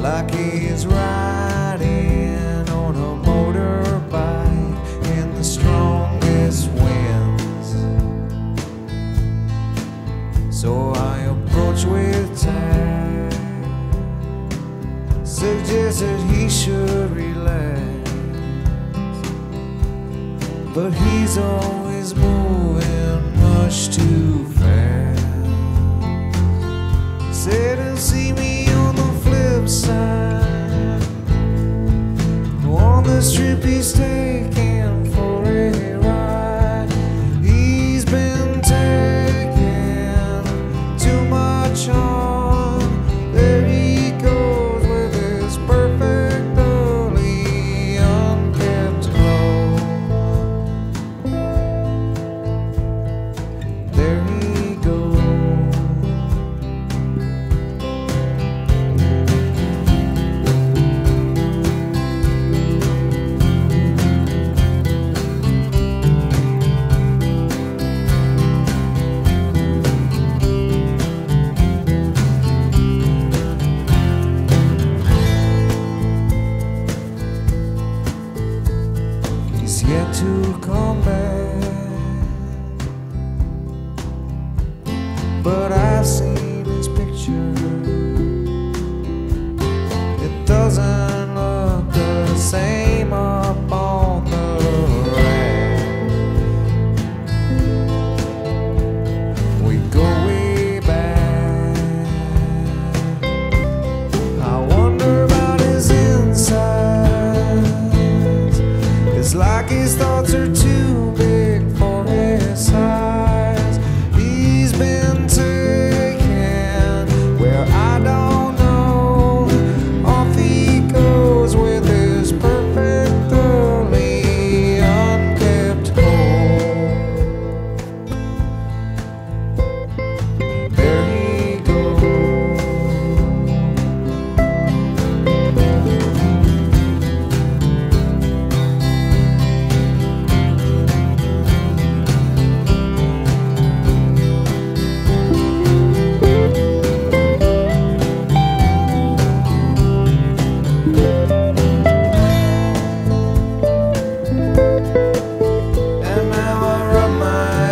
like he's riding on a motorbike in the strongest winds. So I approach with tact, suggested he should relax, but he's always moving much too fast. Said he'll see me on the flip side, on this trip he's taking for a ride. He's been taking too much on. There he goes with his perfectly unkept clothes. There he goes. He's yet to come back, but I've seen his picture. It doesn't look the same up on the rack. We go way back. I wonder about his insides. It's like his thoughts are too big for his size. He's been taken where I don't know. Off he goes with his perfectly unkept home. There he goes. And now I rub my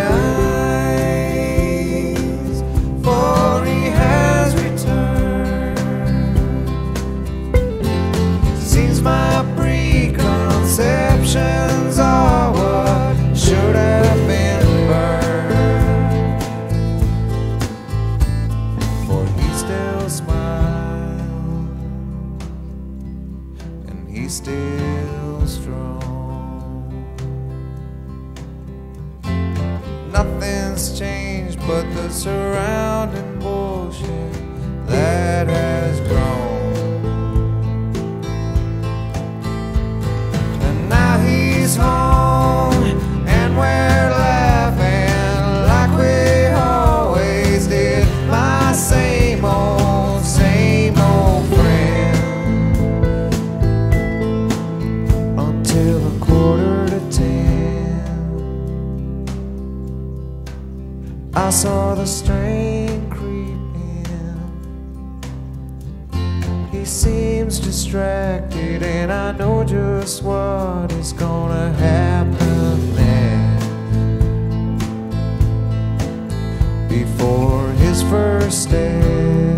eyes, for he has returned. Seems my preconceptions are what should have been burned. For he still smiles, and he's still strong. Nothing's changed but the surrounding bullshit that has grown. And now he's home, and we're laughing like we always did. My same old friend. Until 9:45. I saw the strain creep in. He seems distracted, and I know just what is gonna happen next. Before his first step,